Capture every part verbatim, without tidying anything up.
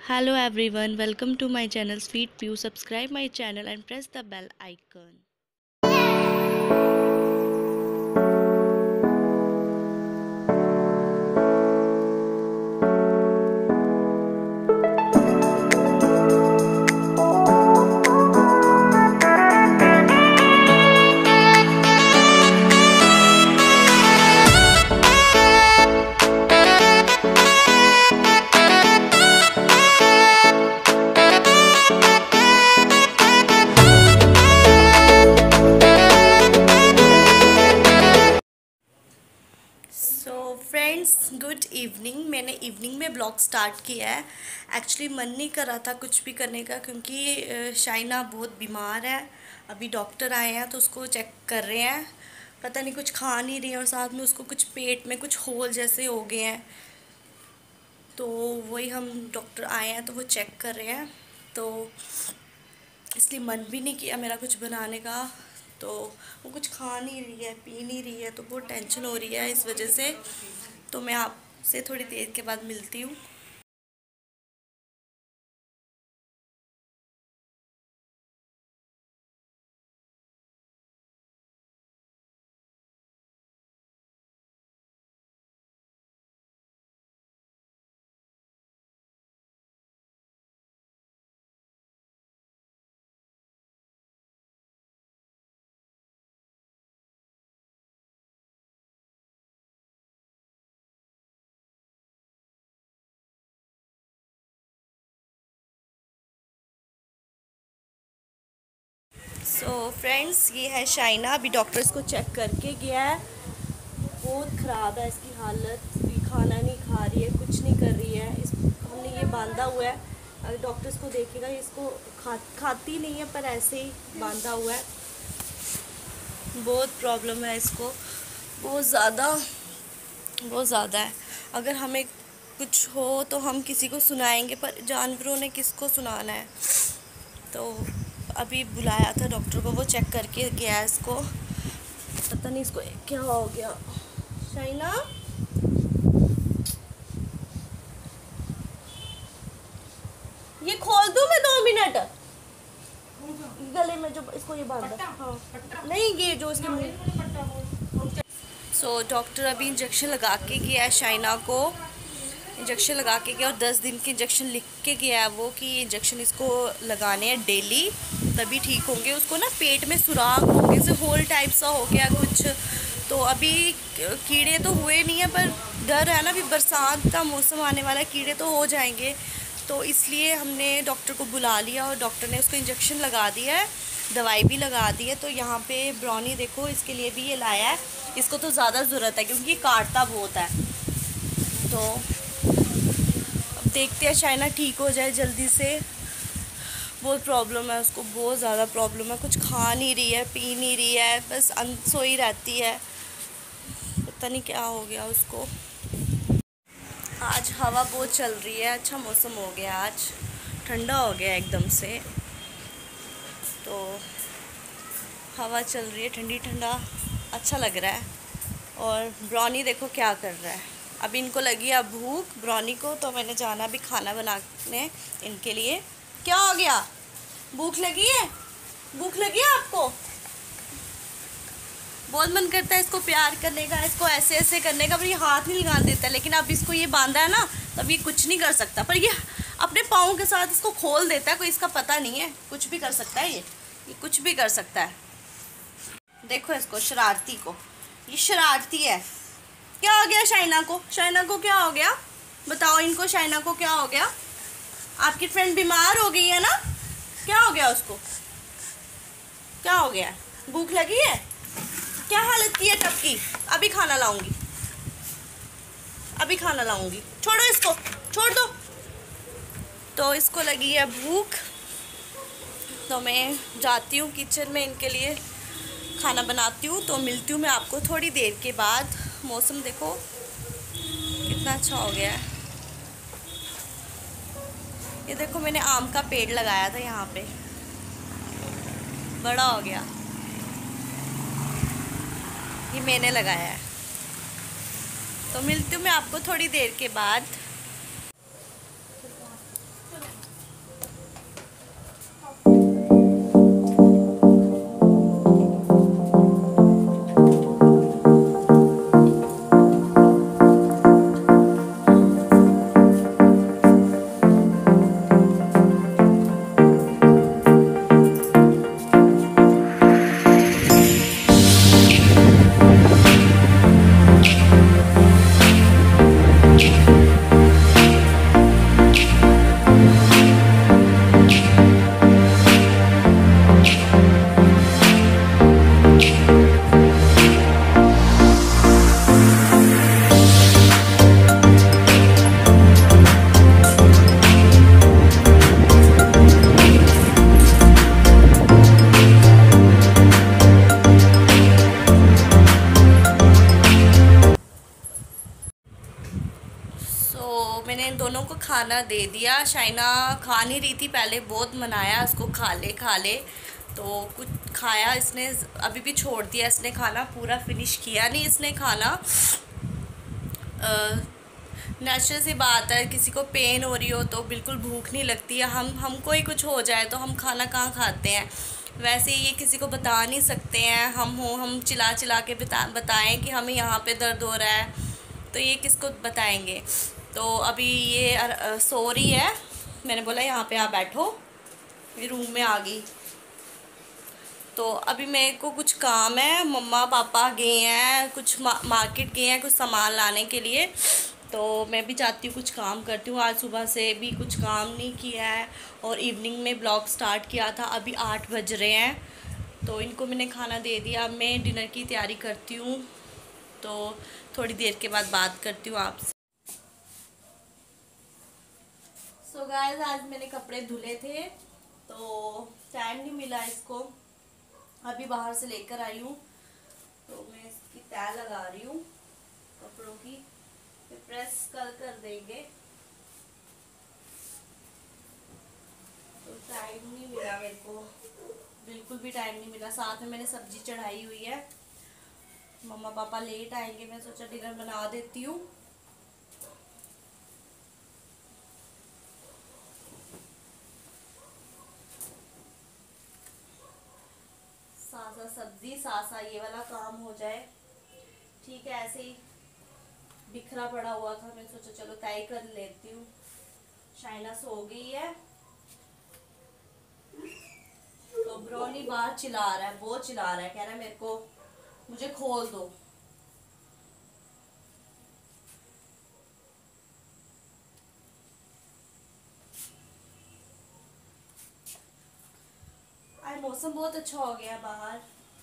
Hello everyone, welcome to my channel Sweet View. Subscribe my channel and press the bell icon. So friends, good evening. मैंने evening में vlog start किया है। Actually मन नहीं कर रहा था कुछ भी करने का, क्योंकि शाइना बहुत बीमार है। अभी डॉक्टर आए हैं तो उसको चेक कर रहे हैं। पता नहीं कुछ खा नहीं रही है और साथ में उसको कुछ पेट में कुछ होल जैसे हो गए हैं, तो वही हम डॉक्टर आए हैं तो वो चेक कर रहे हैं। तो इसलिए मन भी नहीं किया मेरा कुछ बनाने का। तो वो कुछ खा नहीं रही है, पी नहीं रही है, तो बहुत टेंशन हो रही है इस वजह से। तो मैं आपसे थोड़ी देर के बाद मिलती हूँ। सो so, फ्रेंड्स, ये है शाइना। अभी डॉक्टर इसको चेक करके गया है। बहुत ख़राब है इसकी हालत, भी खाना नहीं खा रही है, कुछ नहीं कर रही है। इस हमने ये बांधा हुआ है। अगर डॉक्टर इसको देखेगा, इसको खा खाती नहीं है पर ऐसे ही बांधा हुआ है। बहुत प्रॉब्लम है इसको, बहुत ज़्यादा बहुत ज़्यादा है। अगर हमें कुछ हो तो हम किसी को सुनाएंगे, पर जानवरों ने किसको सुनाना है। तो अभी बुलाया था डॉक्टर को, वो चेक करके गया है इसको। पता नहीं इसको क्या हो गया। शाइना, ये खोल दूं मैं दो मिनट? गले में जो इसको ये बांधा, हाँ नहीं, ये जो इसके मुंह। सो डॉक्टर अभी इंजेक्शन लगा के गया है शाइना को। इंजेक्शन लगा के गया और दस दिन के इंजेक्शन लिख के गया है वो, कि ये इंजेक्शन इसको लगाने हैं डेली, तभी ठीक होंगे। उसको ना पेट में सुराख हो गए, जैसे होल टाइप सा हो गया कुछ। तो अभी कीड़े तो हुए नहीं है, पर डर है ना, अभी बरसात का मौसम आने वाला है, कीड़े तो हो जाएंगे। तो इसलिए हमने डॉक्टर को बुला लिया और डॉक्टर ने उसको इंजेक्शन लगा दिया है, दवाई भी लगा दी है। तो यहाँ पे ब्राउनी देखो, इसके लिए भी ये लाया है। इसको तो ज़्यादा ज़रूरत है क्योंकि ये काटता बहुत है। तो देखते हैं शाइना ठीक हो जाए जल्दी से। बहुत प्रॉब्लम है उसको, बहुत ज़्यादा प्रॉब्लम है। कुछ खा नहीं रही है, पी नहीं रही है, बस अनसोई रहती है। पता नहीं क्या हो गया उसको। आज हवा बहुत चल रही है, अच्छा मौसम हो गया, आज ठंडा हो गया एकदम से। तो हवा चल रही है, ठंडी ठंडा, अच्छा लग रहा है। और ब्राउनी देखो क्या कर रहा है। अभी इनको लगी है भूख ब्राउनी को, तो मैंने जाना भी खाना बनाने इनके लिए। क्या हो गया? भूख लगी है? भूख लगी है आपको? बहुत मन करता है इसको प्यार करने का, इसको ऐसे ऐसे करने का, पर ये हाथ नहीं लगा देता। लेकिन अब इसको ये बांधा है ना, तब ये कुछ नहीं कर सकता। पर ये अपने पाँव के साथ इसको खोल देता है, कोई इसका पता नहीं है। कुछ भी कर सकता है ये ये कुछ भी कर सकता है। देखो इसको, शरारती को, ये शरारती है। क्या हो गया शाइना को? शाइना को क्या हो गया? बताओ इनको, शाइना को क्या हो गया? आपकी फ्रेंड बीमार हो गई है ना? क्या हो गया उसको? क्या हो गया? भूख लगी है? क्या हालत की है टब की? अभी खाना लाऊंगी, अभी खाना लाऊंगी। छोड़ो इसको, छोड़ दो। तो इसको लगी है भूख, तो मैं जाती हूँ किचन में इनके लिए खाना बनाती हूँ। तो मिलती हूँ मैं आपको थोड़ी देर के बाद। मौसम देखो कितना अच्छा हो गया है। ये देखो, मैंने आम का पेड़ लगाया था यहाँ पे, बड़ा हो गया। ये मैंने लगाया है। तो मिलती हूँ मैं आपको थोड़ी देर के बाद। खाना दे दिया। शाइना खा नहीं रही थी पहले, बहुत मनाया उसको, खा ले खा ले, तो कुछ खाया इसने, अभी भी छोड़ दिया इसने खाना, पूरा फिनिश किया नहीं इसने खाना। नेचुरल सी बात है, किसी को पेन हो रही हो तो बिल्कुल भूख नहीं लगती है। हम हमको ही कुछ हो जाए तो हम खाना कहाँ खाते हैं। वैसे ये किसी को बता नहीं सकते हैं, हम हो हम चिल्ला चिल्ला के बता बताएं कि हमें यहाँ पे दर्द हो रहा है, तो ये किसको बताएंगे। तो अभी ये सो रही है, मैंने बोला यहाँ पे आप बैठो, ये रूम में आ गई। तो अभी मेरे को कुछ काम है, मम्मा पापा गए हैं कुछ मा, मार्केट गए हैं कुछ सामान लाने के लिए, तो मैं भी जाती हूँ कुछ काम करती हूँ। आज सुबह से भी कुछ काम नहीं किया है और इवनिंग में ब्लॉग स्टार्ट किया था। अभी आठ बज रहे हैं, तो इनको मैंने खाना दे दिया। अब मैं डिनर की तैयारी करती हूँ, तो थोड़ी देर के बाद बात करती हूँ आपसे। सो गाइस, आज मैंने कपड़े धुले थे तो टाइम नहीं मिला इसको, अभी बाहर से लेकर आई हूँ, तो मैं इसकी तह लगा रही हूँ कपड़ों की, फिर प्रेस कल कर देंगे। तो टाइम नहीं मिला मेरे को, बिल्कुल भी टाइम नहीं मिला। साथ में मैंने सब्जी चढ़ाई हुई है, मम्मा पापा लेट आएंगे, मैं सोचा डिनर बना देती हूँ। सासा सब्जी सासा ये वाला काम हो जाए, ठीक है। ऐसे ही बिखरा पड़ा हुआ था, मैं सोचा चलो तय कर लेती हूँ। शाइना सो गई है, तो ब्रोनी बाहर चिल्ला रहा है, बहुत चिल्ला रहा है, कह रहा है मेरे को मुझे खोल दो। आज मौसम बहुत अच्छा हो गया बाहर।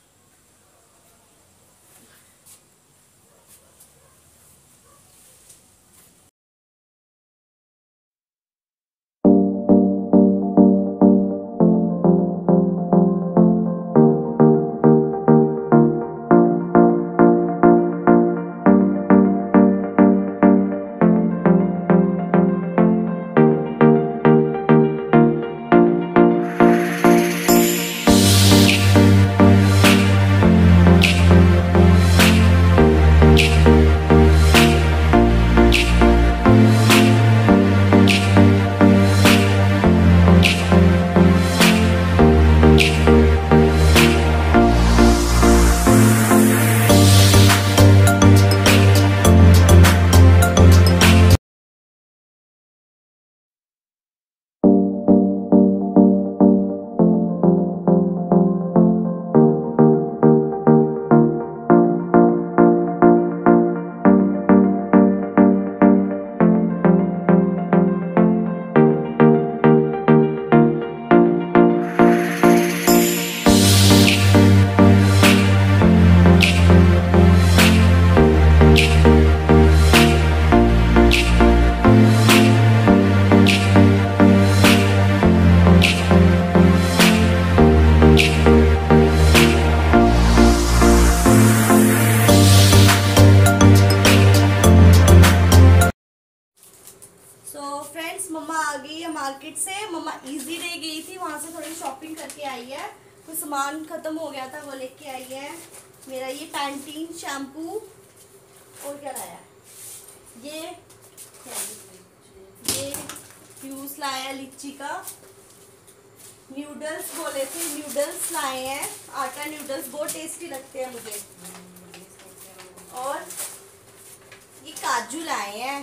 मार्केट से मम्मा इजी डे गई थी, वहाँ से थोड़ी शॉपिंग करके आई है, कुछ सामान खत्म हो गया था वो लेके आई है। मेरा ये पैंटीन शैम्पू और क्या लाया, ये ये फ्यूज लाया लीची का, न्यूडल्स बोले थे न्यूडल्स लाए हैं, आटा न्यूडल्स बहुत टेस्टी लगते हैं मुझे, और ये काजू लाए हैं,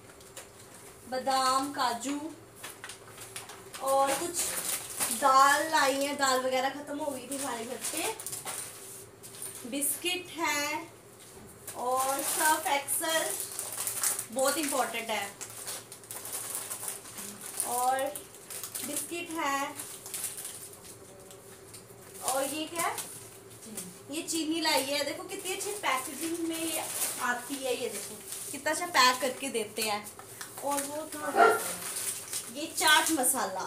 बादाम काजू, और कुछ दाल लाई है, दाल वगैरह खत्म हो गई थी हमारे घर पे, बिस्किट है और सर्फ एक्सेल बहुत इम्पोर्टेंट है, और बिस्किट है, और ये क्या है, ये चीनी लाई है। देखो कितनी अच्छी पैकेजिंग में ये आती है, ये देखो कितना अच्छा पैक करके देते हैं। और वो था ये चाट मसाला,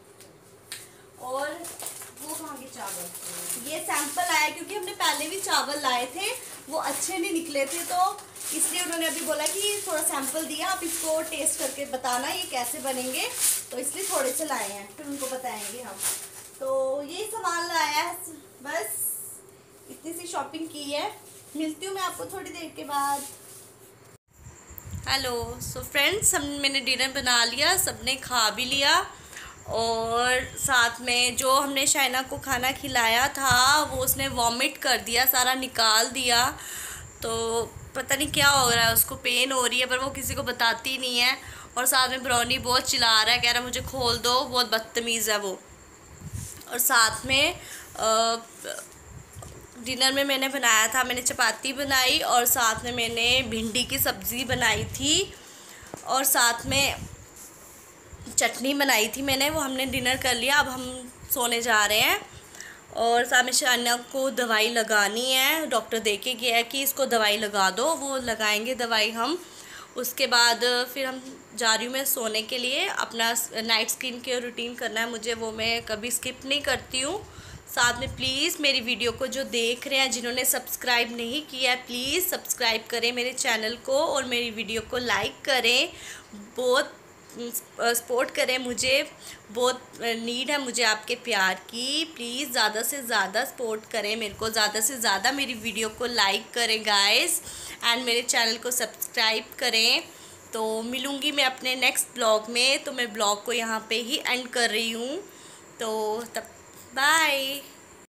और वो कहाँ के चावल, ये सैंपल आया क्योंकि हमने पहले भी चावल लाए थे वो अच्छे नहीं निकले थे, तो इसलिए उन्होंने अभी बोला कि थोड़ा सैंपल दिया, आप इसको टेस्ट करके बताना ये कैसे बनेंगे, तो इसलिए थोड़े से लाए हैं, फिर उनको बताएंगे हम। तो यही सामान लाया है, बस इतनी सी शॉपिंग की है। मिलती हूँ मैं आपको थोड़ी देर के बाद। हेलो, सो फ्रेंड्स, हम मैंने डिनर बना लिया, सबने खा भी लिया, और साथ में जो हमने शाइना को खाना खिलाया था वो उसने वॉमिट कर दिया, सारा निकाल दिया। तो पता नहीं क्या हो रहा है, उसको पेन हो रही है, पर वो किसी को बताती नहीं है। और साथ में ब्राउनी बहुत चिल्ला रहा है, कह रहा है मुझे खोल दो, बहुत बदतमीज़ है वो। और साथ में आ, डिनर में मैंने बनाया था, मैंने चपाती बनाई और साथ में मैंने भिंडी की सब्ज़ी बनाई थी और साथ में चटनी बनाई थी मैंने, वो हमने डिनर कर लिया। अब हम सोने जा रहे हैं। और साथ में शाइना को दवाई लगानी है, डॉक्टर दे के गया है कि इसको दवाई लगा दो, वो लगाएंगे दवाई हम। उसके बाद फिर हम जा रही हूँ मैं सोने के लिए। अपना नाइट स्किन केयर रूटीन करना है मुझे, वो मैं कभी स्किप नहीं करती हूँ। साथ में प्लीज़ मेरी वीडियो को जो देख रहे हैं, जिन्होंने सब्सक्राइब नहीं किया है, प्लीज़ सब्सक्राइब करें मेरे चैनल को और मेरी वीडियो को लाइक करें, बहुत सपोर्ट करें मुझे, बहुत नीड है मुझे आपके प्यार की। प्लीज़ ज़्यादा से ज़्यादा सपोर्ट करें मेरे को, ज़्यादा से ज़्यादा मेरी वीडियो को लाइक करें गाइस, एंड मेरे चैनल को सब्सक्राइब करें। तो मिलूँगी मैं अपने नेक्स्ट ब्लॉग में, तो मैं ब्लॉग को यहाँ पे ही एंड कर रही हूँ। तो तब बाय।